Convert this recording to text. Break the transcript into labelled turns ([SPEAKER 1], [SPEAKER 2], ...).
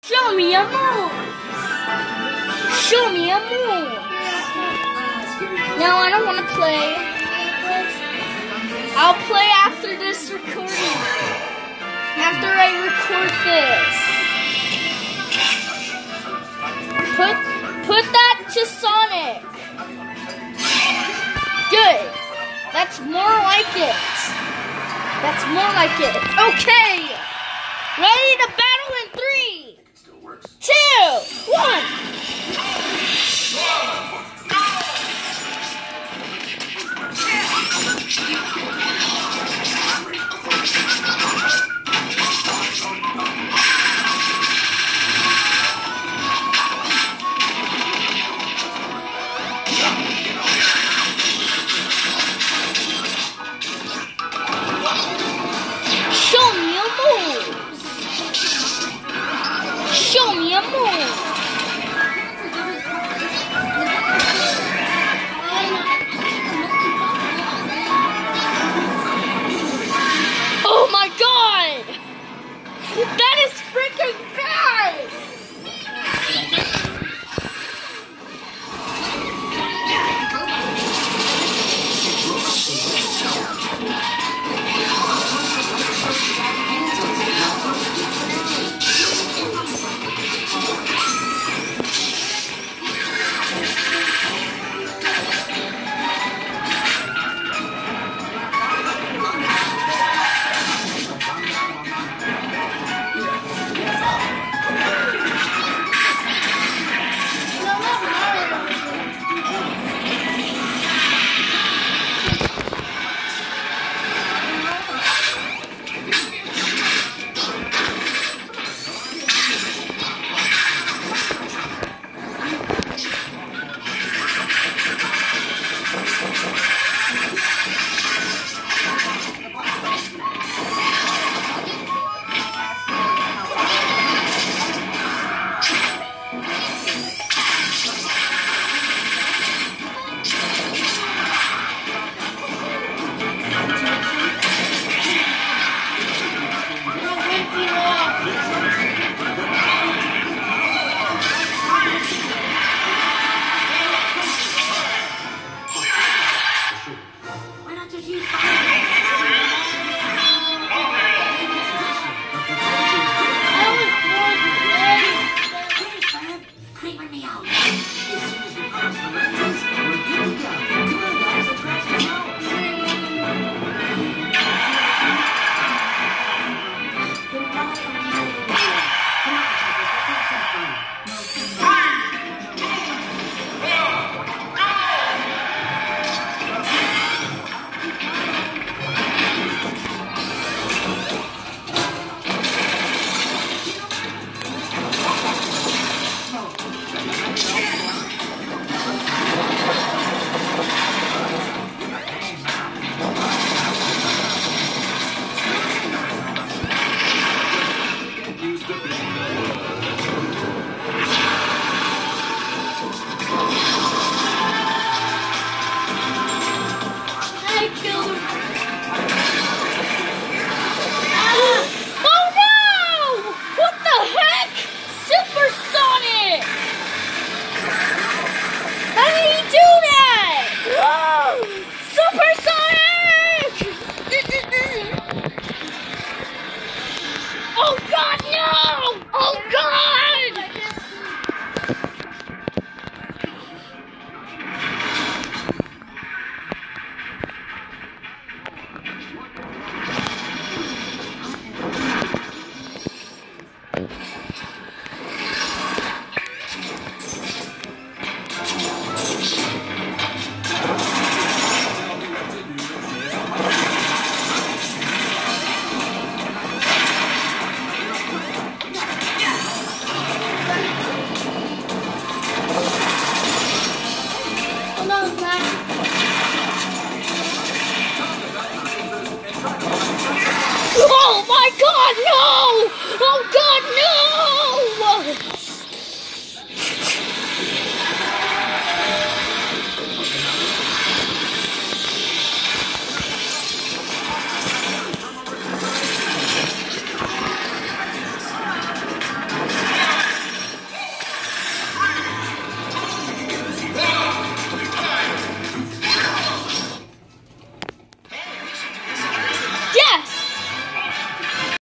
[SPEAKER 1] Show me a move. Show me a move. No, I don't want to play. I'll play after this recording. After I record this. Put that to Sonic. Good. That's more like it. That's more like it. Okay. Ready to battle in 3, 2, 1. Show me a move. Oh my god! That is freaking bad!